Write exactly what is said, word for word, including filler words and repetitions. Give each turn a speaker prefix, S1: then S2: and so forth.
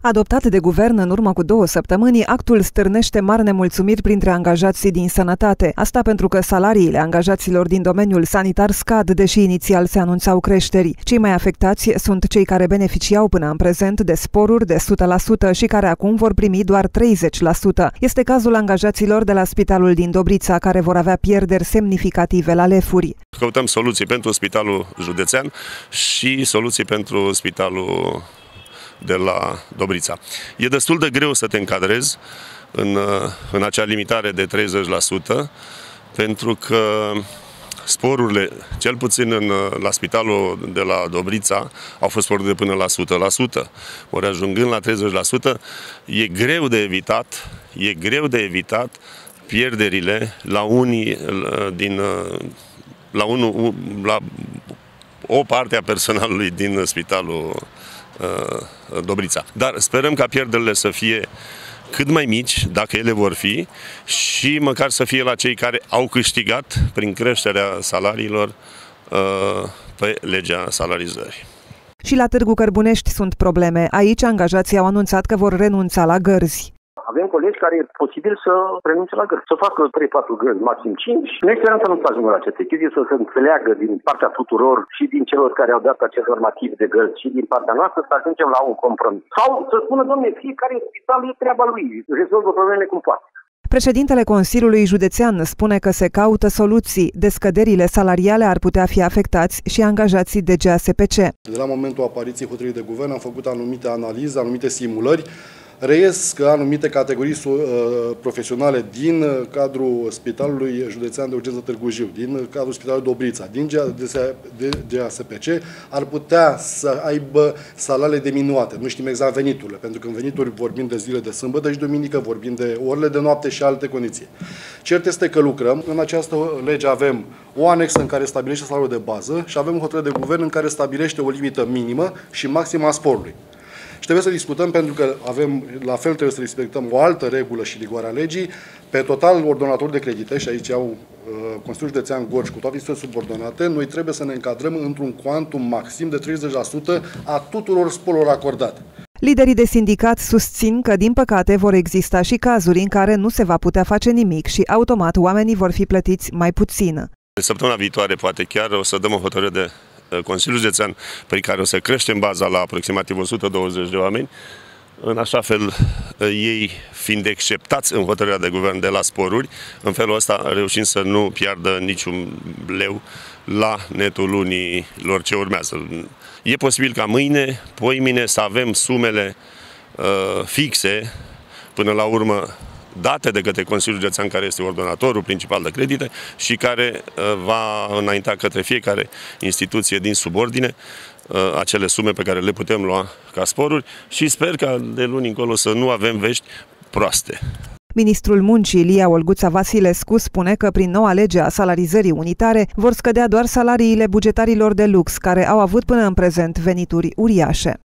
S1: Adoptat de guvern în urmă cu două săptămâni, actul stârnește mari nemulțumiri printre angajații din sănătate. Asta pentru că salariile angajaților din domeniul sanitar scad, deși inițial se anunțau creșteri. Cei mai afectați sunt cei care beneficiau până în prezent de sporuri de o sută la sută și care acum vor primi doar treizeci la sută. Este cazul angajaților de la Spitalul din Dobриța, care vor avea pierderi semnificative la lefuri.
S2: Căutăm soluții pentru Spitalul Județean și soluții pentru Spitalul de la Dobриța. E destul de greu să te încadrezi în, în acea limitare de treizeci la sută, pentru că sporurile, cel puțin în, la spitalul de la Dobриța, au fost sporuri de până la o sută la sută. Ori ajungând la treizeci la sută, e greu de evitat, e greu de evitat pierderile la unii din la, unul, la o parte a personalului din spitalul Dobриța. Dar sperăm ca pierderile să fie cât mai mici, dacă ele vor fi, și măcar să fie la cei care au câștigat prin creșterea salariilor pe legea salarizării.
S1: Și la Târgu Cărbunești sunt probleme. Aici angajații au anunțat că vor renunța la gărzi.
S3: Avem colegi care e posibil să renunțe la gărzi, să facă trei patru gărzi, maxim cinci. Noi sperăm să nu se ajungă la aceste chestii, să se înțeleagă din partea tuturor și din celor care au dat acest normativ de gărzi și din partea noastră să ajungem la un compromis. Sau să spună, domnule, fiecare spital e treaba lui, rezolvă problemele cum poate.
S1: Președintele Consiliului Județean spune că se caută soluții. De scăderile salariale ar putea fi afectați și angajații de G A S P C.
S4: De la momentul apariției hotărârii de guvern am făcut anumite analize, anumite simulări. Reiesc că anumite categorii profesionale din cadrul Spitalului Județean de Urgență Târgu Jiu, din cadrul Spitalului Dobриța, din G A S P C, ar putea să aibă salarii diminuate. Nu știm exact veniturile, pentru că în venituri vorbim de zile de sâmbătă și duminică, vorbim de orele de noapte și alte condiții. Cert este că lucrăm. În această lege avem o anexă în care stabilește salariul de bază și avem o hotărâre de guvern în care stabilește o limită minimă și maximă a sporului. Și trebuie să discutăm, pentru că avem, la fel trebuie să respectăm o altă regulă și rigoarea legii. Pe total, ordonatori de credite, și aici au uh, Consiliul Județean Gorj cu toate instituțiile subordonate, noi trebuie să ne încadrăm într-un cuantum maxim de treizeci la sută a tuturor sporurilor acordate.
S1: Liderii de sindicat susțin că, din păcate, vor exista și cazuri în care nu se va putea face nimic și, automat, oamenii vor fi plătiți mai puțin.
S2: Săptămâna viitoare, poate chiar, o să dăm o hotărâre de Consiliul Județean, prin care o să creștem baza la aproximativ o sută douăzeci de oameni, în așa fel ei fiind exceptați în hotărârea de guvern de la sporuri, în felul ăsta reușim să nu piardă niciun leu la netul lunii lor ce urmează. E posibil ca mâine, poimine, să avem sumele uh, fixe, până la urmă date de către Consiliul Județean, care este ordonatorul principal de credite și care uh, va înainta către fiecare instituție din subordine uh, acele sume pe care le putem lua ca sporuri și sper că de luni încolo să nu avem vești proaste.
S1: Ministrul Muncii, Ilia Olguța Vasilescu, spune că prin noua lege a salarizării unitare vor scădea doar salariile bugetarilor de lux, care au avut până în prezent venituri uriașe.